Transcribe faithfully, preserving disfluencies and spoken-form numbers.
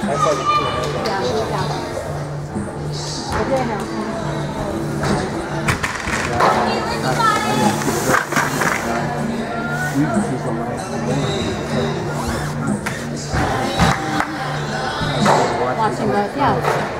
这样就这样。我这边还有哇，整个这样。